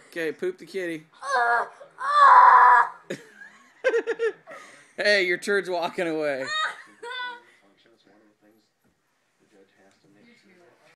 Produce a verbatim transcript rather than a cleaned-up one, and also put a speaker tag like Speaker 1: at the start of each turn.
Speaker 1: Okay, poop the kitty. Hey, your turd's walking away.